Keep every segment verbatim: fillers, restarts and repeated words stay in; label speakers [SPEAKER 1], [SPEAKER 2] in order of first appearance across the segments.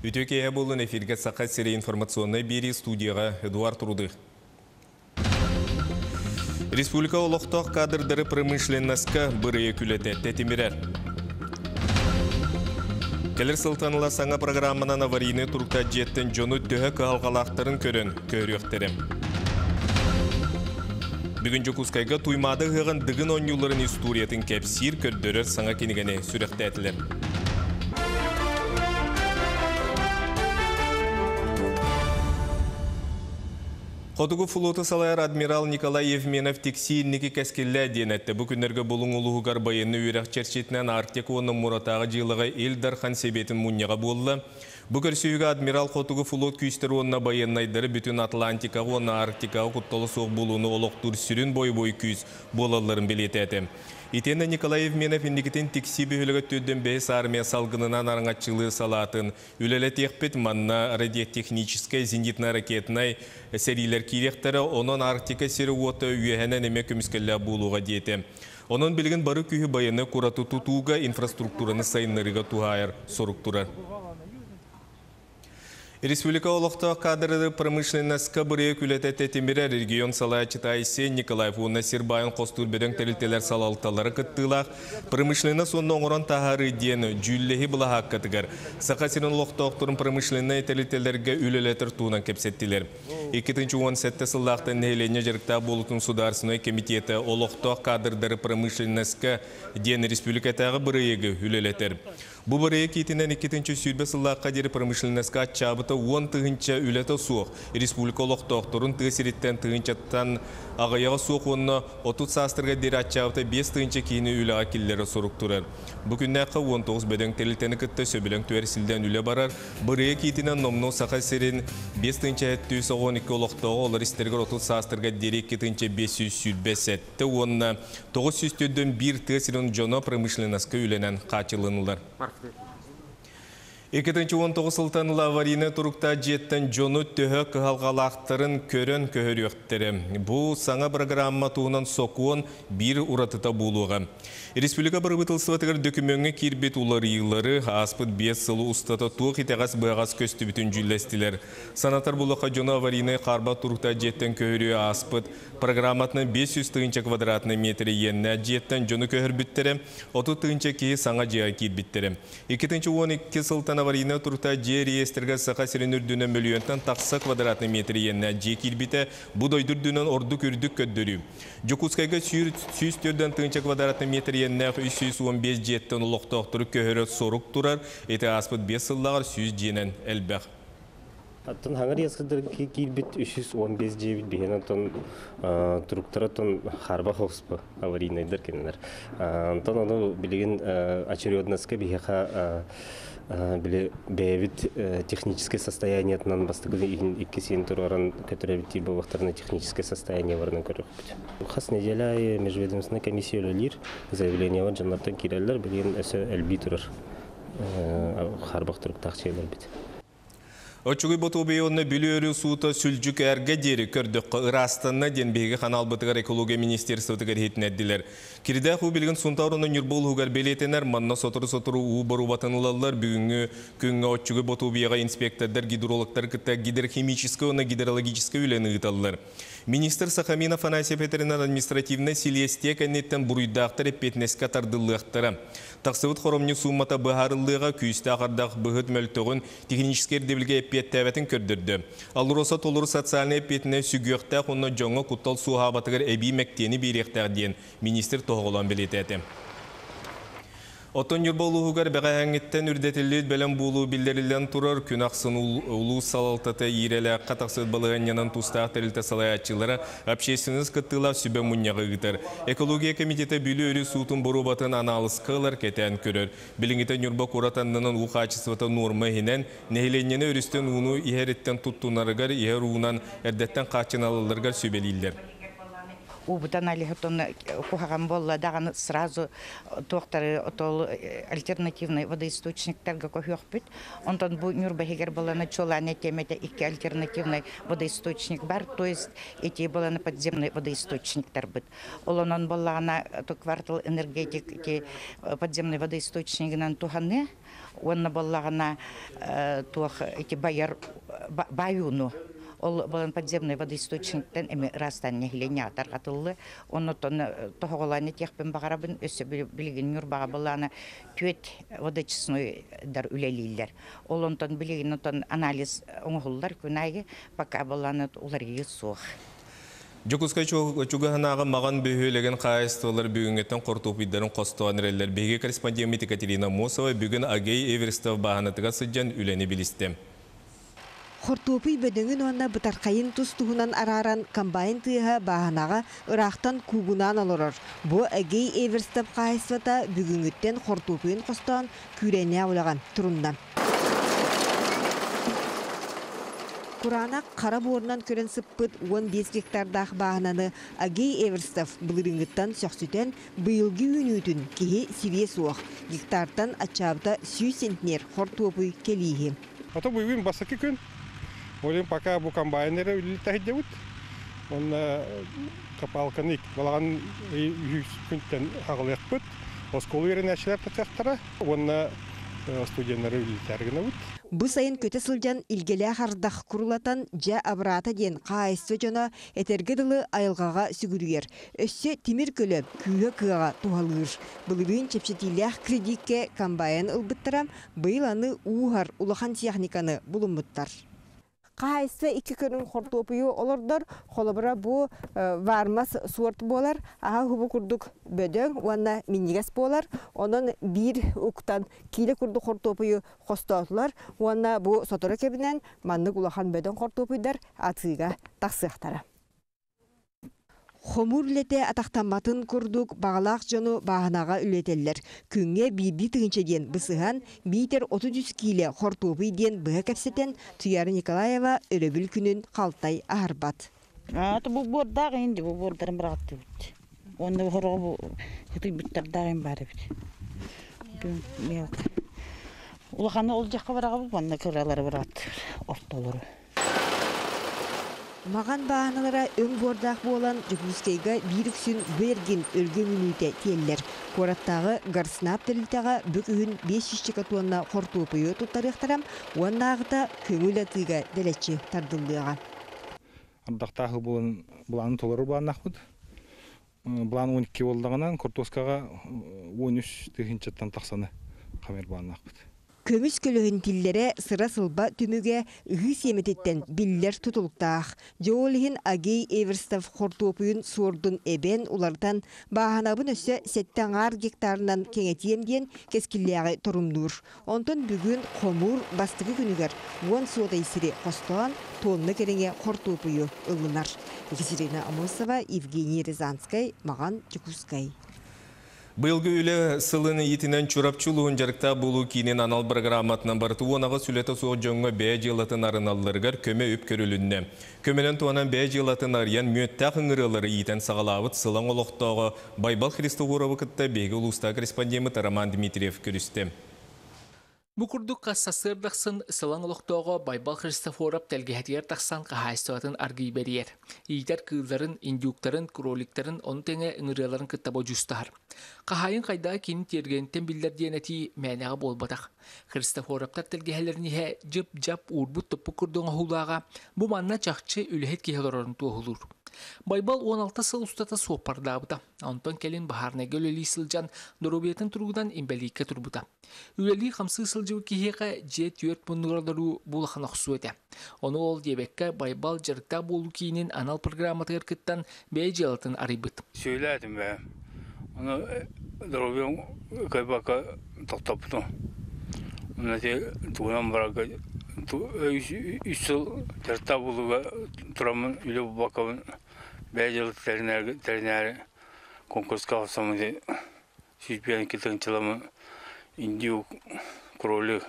[SPEAKER 1] Үтөкея болын эфирге сақат сере информационный бери студияға Эдуард Рудых. Республика олықтық кадрдары промышленностка бұрые күлеті тәтемірер. Келер сылтаныла саңа программанан аварийны турта жеттен жону төхі қалғалақтарын көрін көріқтерім. Бүгін жокускайға туймады ғығын дығын онюларын историятын кәпсир көрдірір саңа кенігіне сүріқті әтілер. Қодығы флоты салайыр адмирал Николай Евменов тексиіннекі кәскелі денетті. Бүкіндерге бұлың ұлығы ғарбайыны үйрақ черчетінен Арктика оның мұратағы жылығы Элдархан себетін мұнияға болы. Бүкір сүйігі адмирал Қодығы флот күйістері онына байынайдары бүтін Атлантикаға оны Арктикаға құтталы соқ болуыны олықтыр сүрін бой-бой күйіс болаларын білететі. Итені Николай Евменов индикетін текси бөхілігі төдден бәйс армия салғынынан араңатчылығы салатын. Үлелі текпет манна радиотехническая зенитна ракетнай серилер киректері оның Арктика сері оты үйәхінен еме көміскелі болуға дейті. Оның білген бары күйі байыны құрату тұтуға инфраструктураны сайынларыға туғайыр соруктурар. Республика олықта кадры промышленностка бұрые күлеті тәтемірі регион салайчытайсы Николаев уына Сербайын қостур бөдің тәрілтелер салалталары күттілақ. Промышленность оның оңыран тағары дені жүллехи бұла хаққатығар. Сақасының олықта оқтырын промышленный тәрілтелерге үлелетір туынан кепсеттілер. екі мың он жетінші сыллақтың нәйлене жерікта болутын сударсыной комитеті олықта кадрдары промышленностка дені республикатағы бұрыегі үлелетір. Бұл бұрые кетінен екі мың сүйбе сыллаққа дері промышленностка чабыты он тығынча үлеті суық. Республика олықтақтырын тығысереттен тығынчаттан ағаяға суық онына отыз састырға дері атчабыты бес тығынча кейіні үліға келлері сорук тұрар. Бүкіннәқі он тоғыз бөдің тәлілтені күтті сөбілің туәрсілден үлі барар. Бұрые кетінен номну сақа серін бес тығынча әтті он екі олықтағы олар істергер отыз састырға дері екі тығынча бес жүз сүйбе сәтті онына тоғыз жүз төдден бір тығысерін жоно промышленностка үленен қачылынылар. екі мың он тоғыз сылтанылы аварийны тұрықта жеттен жону төхі қығалғалақтарын көрін көхір өқтері. Бұл саңа программа туынан соқуын бір ұратыта болуға. Республика бұрыбытылсыватығыр дөкіменгі кербет улар иылары аспыт бес сылы ұстата туық итағас бұғас көсті бүтін жүлестілер. Санатар бұлыға жону аварийны қарба тұрықта жеттен көхірі аспыт программатны бес жүз тығынча квадратны метрі енне жеттен жону көхір бүттері, отыз тығынча кейі саңа жеға кейт бүттері. екі мың он екі сылтан аварийны тұрықта же реестерге сақа сірін үрдінен миллионтан тақса квадратны метрі енне же келбіті бұдай дүрдінен орды көрдік көддірі. Жокускайға сүйіз төрден тығынча квадратны метрі енне үш жүз он бес жеттен ұлықтақтыры көхірі сорук тұрар, еті аспыт бес сыллағар сүйіз женен әлбәқ.
[SPEAKER 2] Аттан хаңар ясқыдыр келбет үш жүз он бес жебіт бейін аттан тұрықтары аттан харба хоқспы аварийнайдар кенелер. Аттан оны білеген очередностка бейхақа бәйбіт техническое состояние атынан бастығы екі сен тұрғаран көтірәбіттер бұлықтарына техническое состояние барынан көріп бұд. Қас неделя межведомственная комиссия өлілер, заявление var жанлардан керелер білген өсі әлбей тұрыр харбақ тұрық тақчайлар біт.
[SPEAKER 1] Очугай ботубей онны бүлі суыта сүлжік әрге дері көрдік ұрастанына денбегі қанал бұтығар экология министерствотығар хетін әдділер. Кирді қу білген сұнтауырының үрбол ұғар белетенер, манна сотыры-сотыры ұғы бару батынылалар бүгінгі күнгі очугай ботубейға инспектордар, гидрологтар кітті гидрохимическі, оны гидрологическі үлені ұталылар. Министр Сахамин Афанасий Петринан административный силесте кәнеттен бұруйдақтыр әппетнеске тардылықтары. Тақсывыт хоромны суммата бұғарылыға күйісті ағардақ бұғыт мөлтіғын техническер дебілге әппеттәвәтін көрдірді. Алыроса толыры социальный әппетіне сүгіқтәқ оны жоңы құттал суға батығыр әбей мәктені беректәқ дейін министр тоғылан білетәді. Отон юрболуғығар бәға әңгеттен үрдетілет бәлем болу білдерілден тұрар күн ақсын ұлу салалтаты ерелі қатақсыз балығанянан тұстақ тәрілті салаятчылары общественіз кыттыла сүбе мұнияғы ғытыр. Экология комитеті бүлі өрі суытын бұру батын аналыз қылар кәтән көрір. Білінгітен юрба құратанының ұқачысываты нормы хинен, нәйленені өрістен ұны ихереттен тұттунарығар, ихер ұғынан әрдеттен қачыналылырғар сүбелейлер.
[SPEAKER 3] Убытан алихотон кухаган болла даган сразу тоқтары отол альтернативный водоисточниктарга кохёхпит. Онтон бу нюрбахигер болана чолане темете iki альтернативный водоисточник бар, то есть эти болана подземный водоисточниктар бит. Олонон болана то квартал энергетик подземный водоисточник нан туханы. Онна боллагана туох эти байар баюну. Ол балан подземный водоисточниктен эми растан нехленя таргатылы. Онно тон тохоланы техпен багарабын өсө билген нюрбага баланы түет водочисной дар үлелилер. Ол онтон билген онтон анализ оңгуллар күнайы пока баланы уларга сух.
[SPEAKER 1] Жокускай чугаханага маган бөһөлеген кайыстылар бүгүнгөтөн кортуп иддерин костуан реллер беги корреспондент Екатерина Мосова бүгүн Агей Эверстов баһанатыга сыджан үлени билисте.
[SPEAKER 4] Хортопый бөдөңүн онна бытаркайын тустуһунан араран комбайн тыыха баһанага ырахтан куугунан олорор. Бу Агей Эверстов кайысвата бүгүнгөттен хортопыйын костуан күрәне улаган турундан. Курана қара борынан көрен сыппыт он бес гектардақ бағынаны Агей Эверстов бұлырыңыттан сөксүтен бұйылғы үнүтін кеге сиве суақ. Гектартан ачабыта сүй сентнер хортопый келейі.
[SPEAKER 5] Ото бұйын басықы күн. Олен пока бұл комбайнері үлілті әйде бұд. Он капалканы балаған жүз күнттен ағылық бұд. Осколы ерін әшілер тұтақтара. Онна студенттері үлілті әргіні бұд.
[SPEAKER 4] Бу сайын көте сылжан илгеле хардах курулатан жа абрата ден кайсы жона этергедылы айылгаға сүгүргер. Өссө тимир көлі күйе кыға тухалыр. Бұлыбын чепчетилях кредитке комбайн ылбыттырам, быйланы уухар улахан техниканы булумуттар. Кайсы iki көрін хортопыйы олордор, холобыра бу вармас суорт болар, аға хубу курдук бөдөң, уанна минигес болар, онын бир уктан киле курдук хортопыйы хостотулар, уанна бу сотора кебінен манны улахан бөдөң хортопыйдар атыга тақсықтара. Хомур лете атақтаматын күрдік бағалақ жону бағанаға үлетелер. Күнге бейбі тігіншеден бұсыған бейтер отыз киле хортопый ден бұға кәпсетен Туяры Николаева өрөбіл күнін қалтай ағарбат.
[SPEAKER 6] Бұл бордағы енді бұл бордарын бірағатты бұд. Оны ғырғы бұл жетік бұттардағын бары бұд. Улақаны ол жаққа бараға бұл, онына кіралары бірағатты орталары.
[SPEAKER 4] Маған бағаналара өң бордақ болан Жокускайга биріксін берген өлгі мүніте теллер. Кораттағы гарснап тәрілтіға бүк үйін бес жүз чекатуанна хортопыйы тұттарықтарам, уаннағыта көңіл атыға дәлетші тардылыға.
[SPEAKER 5] Ардақтағы бұланы толыры бұланақ бұд. Бұланы он екі болдағынан Кортоскаға он үш тығынчаттан тақсаны қамер бұланақ бұд.
[SPEAKER 4] Көміс көлігін тиллері сыра сылба түміге ғыс емететтен биллер тұтылықтақ. Жоғылығын Агей Эверстов хортопыйын сордың әбен улардан бағанабын өсі сәттен ар гектарынан кеңетиемден кескілләғі тұрымдыр. Онтын бүгін қомур бастығы күнігер он сода есірі қостуан тонны кереңе хортопыйы ұлынар. Екатерина Амосова, Евгений Рязанскай, Маған Жокускай.
[SPEAKER 1] Быйылгы үлі сылыны етінен чурапчулуын жарықта болу кейінен анал программатынан барты онаға сүлеті соғы жоңға бәй жылатын арыналыларғар көме өп көрілінне. Көменен туанан бәй жылатын ариян мүйеттақ ыңырылары етен сағалауыт сылың олықтағы Байбал Христоғуровы кітті бейгі ұлыста корреспондемет Роман Дмитриев көрісті.
[SPEAKER 7] Букурдук кассасырдақсын сылаң олықтауға Байбал Христофоров тәлгеһетер тақсан қағайстуатын аргый берер. Ийтер кылдарын, индюктарын, кроликтарын, он теңе ыңырыларын кыттабо жустар. Қағайын қайдағы кейін тергенттен білдер денеті мәнеға болбатақ. Христофоровтар тәлгеһелеріне жып-жап урбут топпу күрдіңі хулаға бұ манна чақчы үліхет кейхелерін туғылыр. Байбал он алты сыл ұстата сопардабыта. Антон келин бахарнеге өлелі сылжан дұрубиетін тұрғыдан имбелейке тұрбыта. Өлелі қамсы сылжығы кейхеға жет өрт мұндығырдару болықын ақсу өте. Оны ол дебекке Байбал жарықта болу кейінен анал программаты әркеттен бәй желатын арибыт.
[SPEAKER 8] Сөйләдім бә. Оны дұрубиен кайбақа тақтапыты. Оны те туғынан бараға үш жыл жарықта болуға тұрамын үйлі бақауын бәйжілік тәрінәрі конкурсқа қасамын сүйіпен кетігін чыламын индиу кролі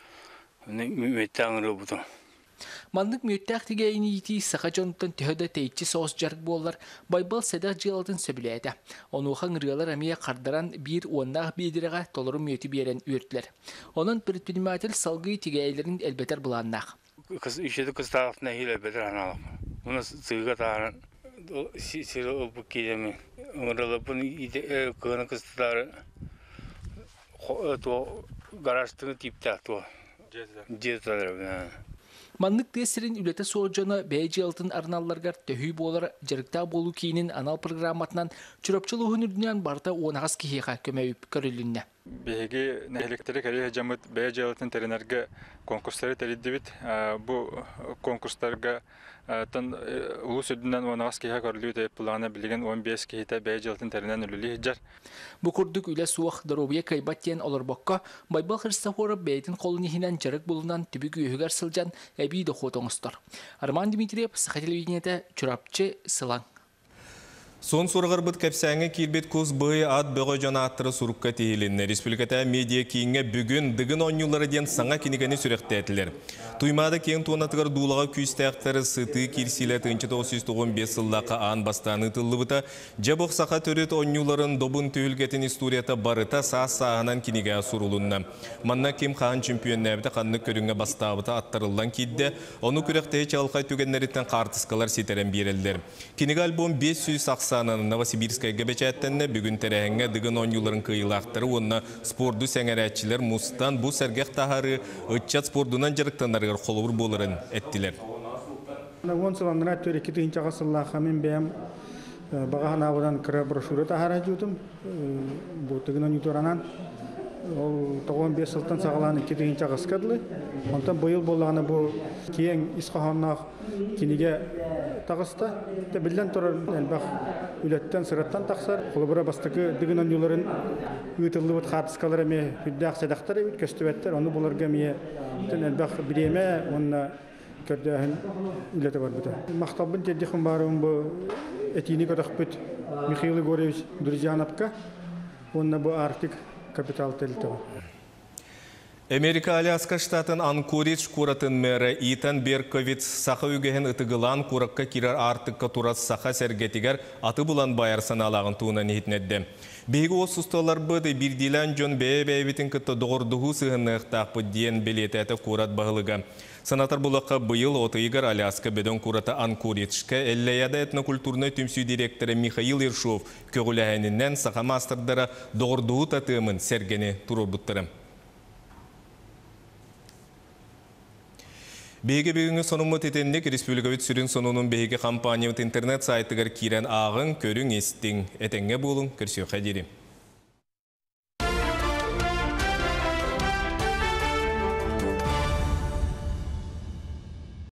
[SPEAKER 8] мөтті аңыры бұды.
[SPEAKER 7] Мандык мөттәк тигәйін еті сақа жонуттан төхөді тәйтчі соғыс жарық болар Байбал сәдәк жылатын сөбіләді. Онуған ғырғалар әмия қардаран бір оннақ бейдіріға толыры мөті берен өртлер. Оның предприниматель салғы тигәйлерін әлбетер бұланнақ.
[SPEAKER 8] Үшеді қыстағытына хил әлбетер аналық. Оны сыйға тағаран сирі ұлпық кейдемен. Ұңырылыпын қығыны қыстықтары гаражтың типтақ туа. Жеталар.
[SPEAKER 7] Маннык тесерин үлете соожаны бәйжі алтын арналаргар төхүй болар жарықта болу кейінін анал программатынан чүрапчылуғын үрдінен барда оңағыз кейеға көмәйіп көрілінне.
[SPEAKER 9] Беги нәһәлектәре кәле җамыт бәҗә алтын теренәргә конкурслары тәлидде бит. Бу конкурсларга тан улус өдүннән онагыз киһә көрлү дип планы билген он беш киһитә бәҗә алтын теренән үлүле җар.
[SPEAKER 7] Бу курдук үлә суах дробия кайбаттен олорбакка Байбал Христофоров бәйтин колонияһеннән жарык булунан түбүк үйгәр сылжан әби дә хотоңстар. Арман Дмитриев Саха телевидениедә чурапчы сылаң.
[SPEAKER 1] Сон сурғыр бұд кәпсәңі келбет көз бұй ат бұғы жана аттыры сұрыққа тейілінні. Республиката медиа кейінге бүгін дығын онюлары ден саңа кенегені сүректі әтілер. Туймады кейін туынатығыр дулаға күйістәқтері сыты керсилі тыңчы тоғыз жүз тоқсан бес сыллаққа ан бастаны тылы бұта, жабық сақа төрет онюларын добын түйілгетін историята барыта саас-сағынан кенеге сұрылынна. Манна кем қаған чемпион нәбіті қанны көріңе бастабыта аттырылдан кейді, оны күректегі чалқай түгенлеріттен қартысқалар сетерен берелдер. Кенеге альбом бес жүз Сақсанын Новосибирская гәбәчәттәнне бүгін тәрәңге дығын онюларын кыйлақтыры, онына спорду сәңәрәтчілер мұстан бұ сәргәқ тағары ұтчат спордунан жарықтанарығыр қолуыр болырын әттілер.
[SPEAKER 10] он сыландына төректі түйінші ғасырлаға мен бәйім бағаған ауыдан кірі брошюры тағара жүдім. Бұл дығын онюларанан ол тоғыз бес жылдан сағаланы кетігінші ғасқадылы. Онтан бұйыл болағаны бұл кейін исқаханнақ кенеге тағыста. Білден тұрар әлбақ үлеттен сұраттан тақсар. Қолыбыра бастықы дығын онюларын үйтілі бұд қатысқалары ме хүддәқ сәдақтары үт көстібәттер. Оны бұларға ме әлбақ біреме, онына көрдәхін үлеті бар бұда. Мақтабын теддіқын барым бұл әтейіні көтақ бұд Михаил Егорович Дуржановқа. Онына бұл Арктик капитал тәлті бар.
[SPEAKER 1] Америка Аляска штатын Анкоридж куратын мэрі Итан Берковиц сақа үгіген ұтығылан кураққа кирар артыққа турас сақа сәргетігер аты бұлан байар саналағын туынан етінеді. Бейгі осысталар бұды бірдилан жон бәй-бәйбетін күтті доғырдығы сығынны ұқтақпы дейін білеті әті курат бағылыға. Санатар бұлаққа бұйыл отығығар Аляска беден кураты Анкориджка әлләяда этнокультурны түмсүй директоры Михаил Иршов көгіләхенінен сақа мастырдары доғырдығы татымын сәргені тұру бұттырым. Беге бүгінгі сонымы тетендік республикавит сүрін сонының беге компаниямыт интернет сайтығыр кирен ағын көрің естің. Әтенге болың, көрсеу қадері.